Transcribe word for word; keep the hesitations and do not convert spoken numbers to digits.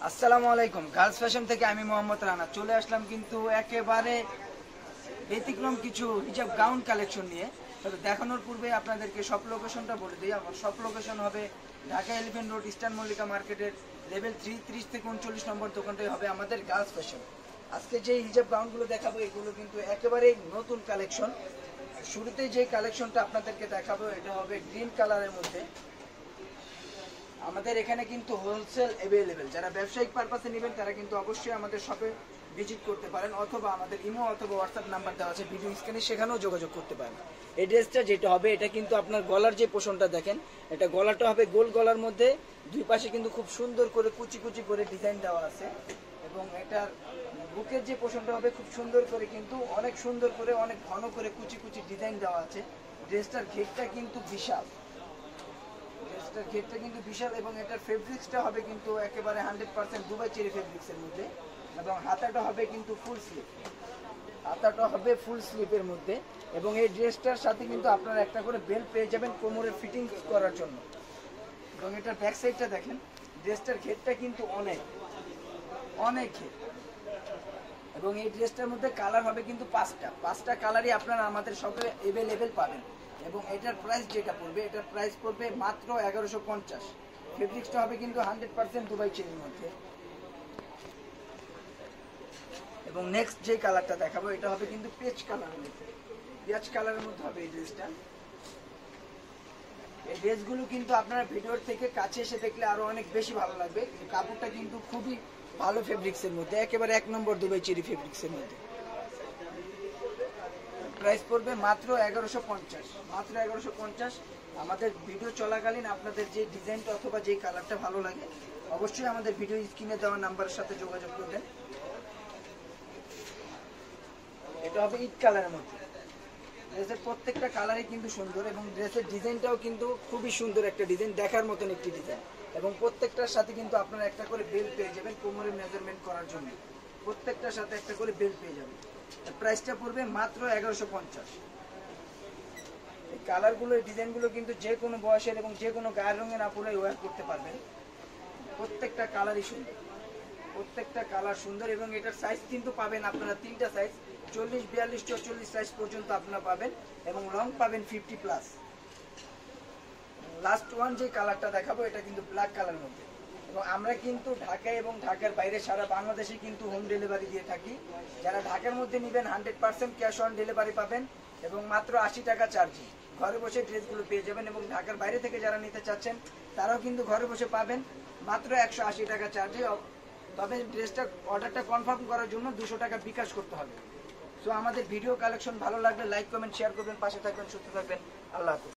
আসসালামু আলাইকুম। Girls fashion থেকে আমি মোহাম্মদ রানা চলে আসলাম কিন্তু একেবারে ব্যতিক্রম কিছু হিজাব গাউন কালেকশন নিয়ে। তবে দেখানোর পূর্বে আপনাদেরকে সব লোকেশনটা বলে দিই। আমার সব লোকেশন হবে Dhaka Elephant Road, Eastern Mallika মার্কেটের লেভেল থ্রি ত্রিশ থেকে উনচল্লিশ নম্বর দোকানটাই হবে আমাদের গার্লস ফ্যাশন। আজকে যে হিজাব গাউনগুলো দেখাবো এগুলো কিন্তু একেবারেই নতুন কালেকশন। শুরুতেই যে কালেকশনটা আপনাদেরকে দেখাবো এটা হবে গ্রিন কালারের মধ্যে। আমাদের এখানে কিন্তু হোলসেল অ্যাভেলেবেল, যারা ব্যবসায়িক পারপাসে নেবেন তারা কিন্তু অবশ্যই আমাদের শপে ভিজিট করতে পারেন, অথবা আমাদের ইমো অথবা হোয়াটসঅ্যাপ নাম্বার দেওয়া আছে ভিডিও স্ক্রিনে, সেখানেও যোগাযোগ করতে পারেন। এই ড্রেসটা যেটা হবে এটা কিন্তু আপনার গলার যে পোষণটা দেখেন, এটা গলাটা হবে গোল গলার মধ্যে, দুই পাশে কিন্তু খুব সুন্দর করে কুচি কুচি করে ডিজাইন দেওয়া আছে, এবং এটার বুকের যে পোষণটা হবে খুব সুন্দর করে কিন্তু অনেক সুন্দর করে অনেক ঘন করে কুচি কুচি ডিজাইন দেওয়া আছে। ড্রেসটার ঘেরটা কিন্তু বিশাল, ড্রেসটার ঘেরটা কিন্তু বিশাল এবং এটার ফেব্রিক্সটা হবে কিন্তু একেবারে হান্ড্রেড পার্সেন্ট দুবাই চেরি ফেব্রিক্সের মধ্যে, এবং হাতাটা হবে কিন্তু ফুল স্লিপ, হাতাটা হবে ফুল স্লিপের মধ্যে। এবং এই ড্রেসটার সাথে কিন্তু আপনারা একটা করে বেল্ট পেয়ে যাবেন কোমরের ফিটিংস করার জন্য। এবং এটার ব্যাক সাইডটা দেখেন, ড্রেসটার ঘেরটা কিন্তু অনেক অনেক ঘের, এবং এই ড্রেসটার মধ্যে কালার হবে কিন্তু পাঁচটা পাঁচটা কালারই আপনারা আমাদের শপে অ্যাভেলেবেল পাবেন। এবং এটার প্রাইস যেটা পড়বে, এটার প্রাইস পড়বে মাত্র এগারোশো পঞ্চাশ। ফেব্রিক্সটা হবে কিন্তু হান্ড্রেড পার্সেন্ট দুবাই চেরির মধ্যে। এবং নেক্সট যে কালারটা দেখাবো এটা হবে কিন্তু পেঁচ কালারের মধ্যে, পেঁয়াজ কালারের মধ্যে হবে এই ড্রেসটা। এই ড্রেসগুলো কিন্তু আপনারা ভিডিওর থেকে কাছে এসে দেখলে আরো অনেক বেশি ভালো লাগবে। কাপড়টা কিন্তু খুবই ভালো ফেব্রিক্সের মধ্যে, একেবারে এক নম্বর দুবাই চেরি ফেব্রিক্সের মধ্যে। প্রাইস পড়বে মাত্র এগারোশো পঞ্চাশ, মাত্র এগারোশো পঞ্চাশ। আমাদের ভিডিও চলাকালীন আপনাদের যে ডিজাইনটা অথবা যে কালারটা ভালো লাগে অবশ্যই আমাদের ভিডিও স্ক্রিনে দেওয়া নাম্বারের সাথে যোগাযোগ করবেন। এটা হবে ইট কালারের মধ্যে। ড্রেসের প্রত্যেকটা কালারই কিন্তু সুন্দর, এবং ড্রেসের ডিজাইনটাও কিন্তু খুবই সুন্দর একটা ডিজাইন, দেখার মতন একটি ডিজাইন। এবং প্রত্যেকটার সাথে কিন্তু আপনারা একটা করে বেল্ট পেয়ে যাবেন কোমরের মেজারমেন্ট করার জন্য, প্রত্যেকটার সাথে একটা করে বেল্ট পেয়ে যাবেন। প্রাইসটা পড়বে মাত্র এগারোশো পঞ্চাশ। এই কালারগুলো, এই ডিজাইনগুলো কিন্তু যে কোনো বয়সের এবং যে কোনো গায়ের রঙের আপুরাই ওয়্যার করতে পারবেন। প্রত্যেকটা কালারই সুন্দর, প্রত্যেকটা কালার সুন্দর। এবং এটার সাইজ কিন্তু পাবেন আপনারা তিনটা সাইজ, চল্লিশ বিয়াল্লিশ চৌচল্লিশ সাইজ পর্যন্ত আপনারা পাবেন, এবং লং পাবেন ফিফটি প্লাস। লাস্ট ওয়ান যে কালারটা দেখাবো এটা কিন্তু ব্ল্যাক কালার মধ্যে। এবং আমরা কিন্তু ঢাকায় এবং ঢাকার বাইরে সারা বাংলাদেশে কিন্তু হোম ডেলিভারি দিয়ে থাকি। যারা ঢাকার মধ্যে নেবেন hundred percent cash on delivery পাবেন, এবং মাত্র আশি টাকা চার্জি ঘরে বসে ড্রেসগুলো পেয়ে যাবেন। এবং ঢাকার বাইরে থেকে যারা নিতে চাচ্ছেন তারাও কিন্তু ঘরে বসে পাবেন মাত্র একশো আশি টাকা চার্জে। তবে ড্রেসটা অর্ডারটা কনফার্ম করার জন্য দুশো টাকা বিকাশ করতে হবে। সো আমাদের ভিডিও কালেকশন ভালো লাগলে লাইক কমেন্ট শেয়ার করবেন, পাশে থাকবেন, সুস্থ থাকবেন। আল্লাহ হাফেজ।